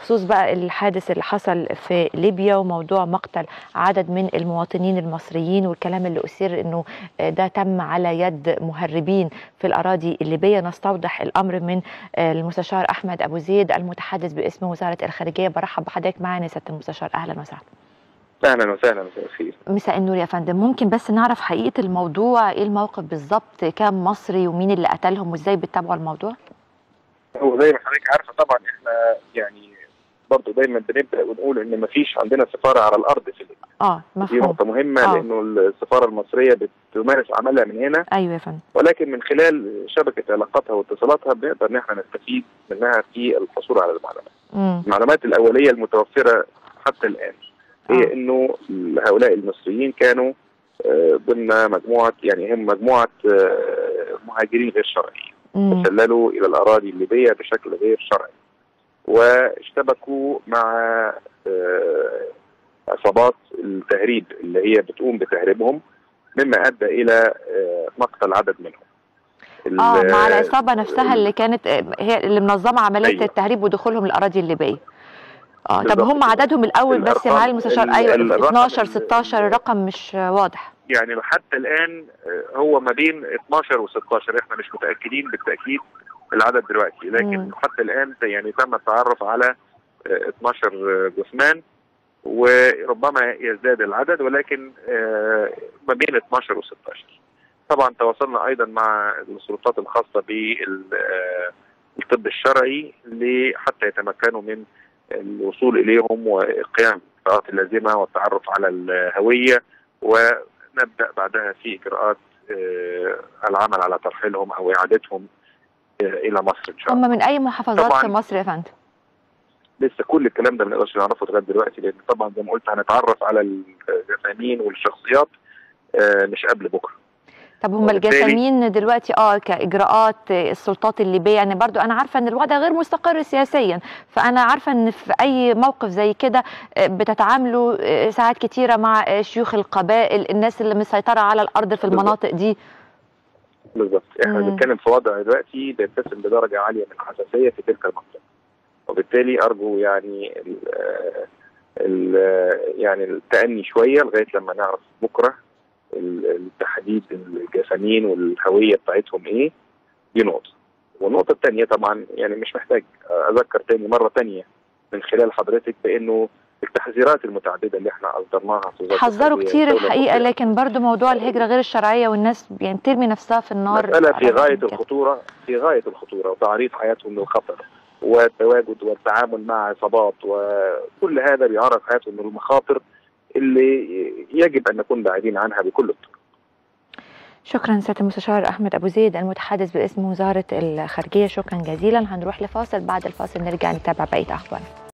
بخصوص بقى الحادث اللي حصل في ليبيا وموضوع مقتل عدد من المواطنين المصريين والكلام اللي أثير أنه ده تم على يد مهربين في الأراضي الليبية. نستوضح الأمر من المستشار أحمد أبو زيد المتحدث باسم وزارة الخارجية. برحب بحضرتك معنا يا سيادة المستشار، أهلا وسهلا. اهلا وسهلا. مساء الخير. مساء النور يا فندم. ممكن بس نعرف حقيقة الموضوع، ايه الموقف بالظبط؟ كام مصري ومين اللي قتلهم وازاي بتتابعوا الموضوع؟ هو زي ما حضرتك عارفه طبعا احنا يعني برضه دايما بنبدا ونقول ان ما فيش عندنا سفاره على الارض في ليبيا. مفهوم. دي نقطه مهمه لانه السفاره المصريه بتمارس عملها من هنا. ايوه يا فندم. ولكن من خلال شبكه علاقاتها واتصالاتها بنقدر ان احنا نستفيد منها في الحصول على المعلومات. المعلومات الاوليه المتوفره حتى الان هي انه هؤلاء المصريين كانوا ضمن مجموعه، يعني هم مجموعه مهاجرين غير شرعيين تسللوا الى الاراضي الليبيه بشكل غير شرعي، واشتبكوا مع عصابات التهريب اللي هي بتقوم بتهريبهم، مما ادى الى مقتل عدد منهم. مع العصابه نفسها اللي كانت هي اللي منظمه عمليه أيوة. التهريب ودخولهم الاراضي الليبيه. طب هم عددهم الاول بس يا معالي المستشار؟ ايوه 12 16 الرقم مش واضح. يعني حتى الان هو ما بين 12 و16، احنا مش متاكدين بالتاكيد العدد دلوقتي، لكن حتى الان يعني تم التعرف على 12 جثمان وربما يزداد العدد، ولكن ما بين 12 و16. طبعا تواصلنا ايضا مع السلطات الخاصه بالطب الشرعي حتى يتمكنوا من الوصول اليهم وقيام بالاجراءات اللازمه والتعرف على الهويه، ونبدا بعدها في اجراءات العمل على ترحيلهم او اعادتهم الى مصر ان شاء الله. هم من اي محافظات في مصر يا فندم؟ لسه كل الكلام ده ما نقدرش نعرفه لغايه دلوقتي، لان طبعا زي ما قلت هنتعرف على الجثامين والشخصيات مش قبل بكره. طب هم الجثامين دلوقتي كاجراءات السلطات الليبيه، يعني برضو انا عارفه ان الوضع غير مستقر سياسيا، فانا عارفه ان في اي موقف زي كده بتتعاملوا ساعات كتيره مع شيوخ القبائل، الناس اللي مسيطره على الارض في المناطق دي. بالظبط. احنا بنتكلم في وضع دلوقتي بيتسم بدرجه عاليه من الحساسيه في تلك المنطقه، وبالتالي ارجو يعني يعني التأني شويه لغايه لما نعرف بكره التحديد الجثامين والهويه بتاعتهم ايه. دي نقطه. والنقطه الثانيه طبعا يعني مش محتاج اذكر تاني مره ثانيه من خلال حضرتك بانه التحذيرات المتعدده اللي احنا اصدرناها في حذروا كتير الحقيقه، لكن برضو موضوع الهجره غير الشرعيه والناس يعني ترمي نفسها في النار مساله في غايه الخطوره، في غايه الخطوره، وتعريض حياتهم للخطر والتواجد والتعامل مع عصابات، وكل هذا بيعرض حياتهم للمخاطر اللي يجب ان نكون بعيدين عنها بكل الطرق. شكرا سيادة المستشار أحمد أبو زيد المتحدث باسم وزارة الخارجية، شكرا جزيلا. هنروح لفاصل، بعد الفاصل نرجع نتابع بقية أخبارنا.